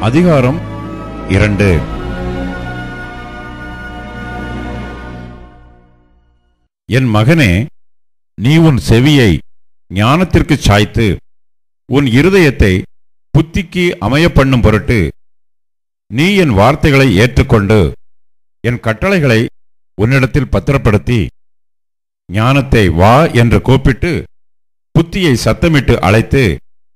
அதிகாரம் 2. என் மகனே, நீ உன் செவியை ஞானத்திற்கு சாய்த்து உன் இருதயத்தை புத்திக்கு அமைய பண்ணும் பொருட்டு நீ என் வார்த்தைகளை ஏற்றுக்கொண்டு என் கட்டளைகளை உன்னிடத்தில் பத்திரப்படுத்தி ஞானத்தை வா என்று கூப்பிட்டு புத்தியை சத்தமிட்டு அழைத்து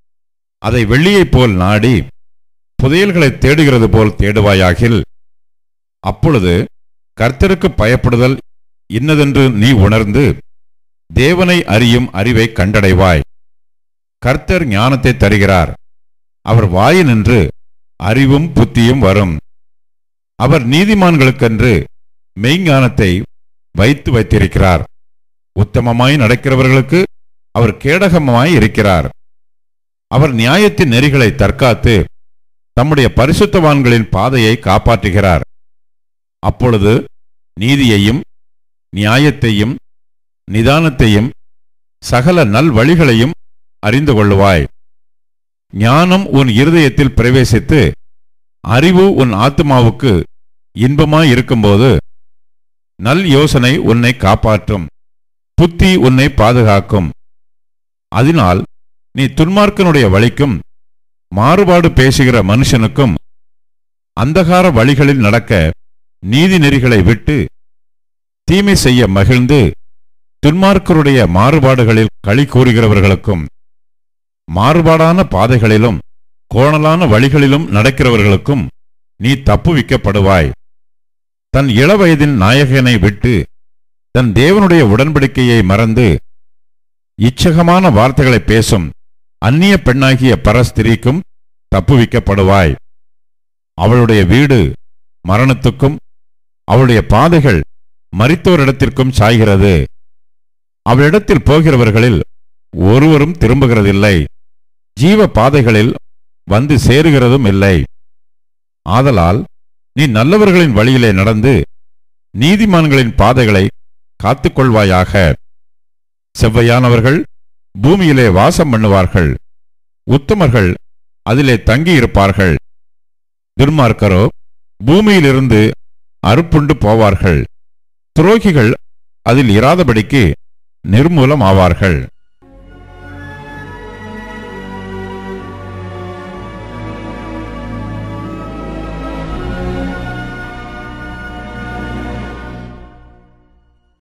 அதை வெள்ளியைப் போல் நாடி புதையல்களை தேடுகிறது போல் தேடுவாயாகில், அப்பொழுது கர்த்தருக்கு பயப்படுதல் இன்னதென்று நீ உணர்ந்து தேவனை அறியும் அறிவை கண்டடைவாய். கர்த்தர் ஞானத்தை தருகிறார். அவர் வாயினின்று அறிவும் புத்தியும் வரும். அவர் நீதிமான்களுக்கென்று மெய்ஞானத்தை வைத்திருக்கிறார். உத்தமமாய் நடக்கிறவர்களுக்கு அவர் கேடகமாய் இருக்கிறார். அவர் நியாயத்தின் நெறிகளை தற்காத்து தம்முடைய பரிசுத்தவான்களின் பாதையை காப்பாற்றுகிறார். அப்பொழுது நீதியையும் நியாயத்தையும் நிதானத்தையும் சகல நல் வழிகளையும் அறிந்து கொள்ளுவாய். ஞானம் உன் இருதயத்தில் பிரவேசித்து அறிவு உன் ஆத்துமாவுக்கு இன்பமாயிருக்கும்போது நல் யோசனை உன்னை காப்பாற்றும், புத்தி உன்னை பாதுகாக்கும். அதனால் நீ துன்மார்க்கனுடைய வழிக்கும் மாறுபாடு பேசுகிற மனுஷனுக்கும் அந்தகார வழிகளில் நடக்க நீதி நெறிகளை விட்டு தீமை செய்ய மகிழ்ந்து துன்மார்க்கருடைய மாறுபாடுகளில் களி கூறுகிறவர்களுக்கும் மாறுபாடான பாதைகளிலும் கோணலான வழிகளிலும் நடக்கிறவர்களுக்கும் நீ தப்புவிக்கப்படுவாய். தன் இளவயதின் நாயகனை விட்டு தன் தேவனுடைய உடன்படிக்கையை மறந்து இச்சகமான வார்த்தைகளை பேசும் அந்நிய பெண்ணாகிய பரஸ்திரீக்கும் தப்புவிக்கப்படுவாய். அவளுடைய வீடு மரணத்துக்கும் அவளுடைய பாதைகள் மரித்தோரிடத்திற்கும் சாய்கிறது. அவளிடத்தில் போகிறவர்களில் ஒருவரும் திரும்புகிறதில்லை, ஜீவ பாதைகளில் வந்து சேருகிறதும் இல்லை. ஆதலால் நீ நல்லவர்களின் வழியிலே நடந்து நீதிமான்களின் பாதைகளை காத்துக்கொள்வாயாக. செவ்வையானவர்கள் பூமியிலே வாசம் பண்ணுவார்கள், உத்தமர்கள் அதிலே தங்கியிருப்பார்கள். துன்மார்க்கரோ பூமியிலிருந்து அறுப்புண்டு போவார்கள், துரோகிகள் அதில் இராதபடிக்கு நிர்மூலம் ஆவார்கள்.